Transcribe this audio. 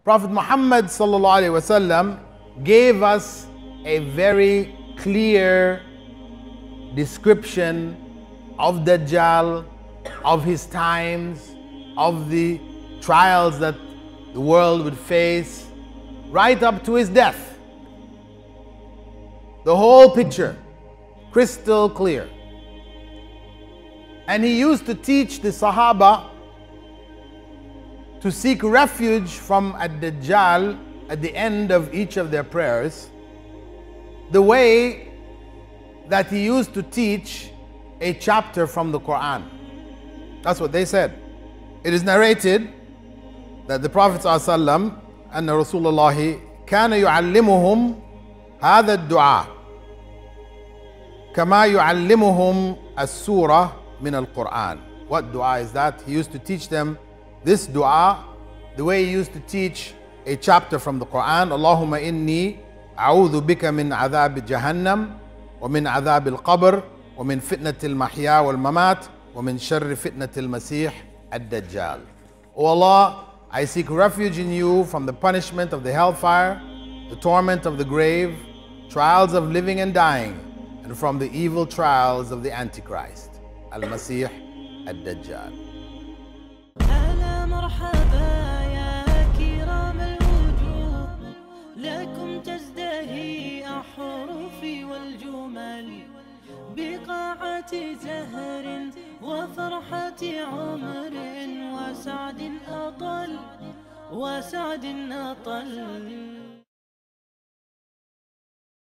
Prophet Muhammad sallallahu alaihi wasallam gave us a very clear description of Dajjal, of his times, of the trials that the world would face, right up to his death. The whole picture, crystal clear. And he used to teach the Sahaba to seek refuge from Ad-Dajjal at the end of each of their prayers, the way that he used to teach a chapter from the Quran. That's what they said. It is narrated that the Prophet ﷺ and Rasulullah كان يعلمهم هذا الدعاء كما يعلمهم السورة من القرآن. What dua is that? He used to teach them this dua the way he used to teach a chapter from the Quran. اللهم إني أعوذ بك من عذاب جهنم ومن عذاب القبر ومن فتنة المحيا والممات ومن شر فتنة المسيح الدجال. O Allah, I seek refuge in you from the punishment of the hellfire, the torment of the grave, trials of living and dying, and from the evil trials of the Antichrist, Al-Masih Ad-Dajjal. هلا مرحبا يا كرام الوجوه، لكم تزدهي أحرفي والجمل بقاعة زهر وفرحة عمر وسعد أطل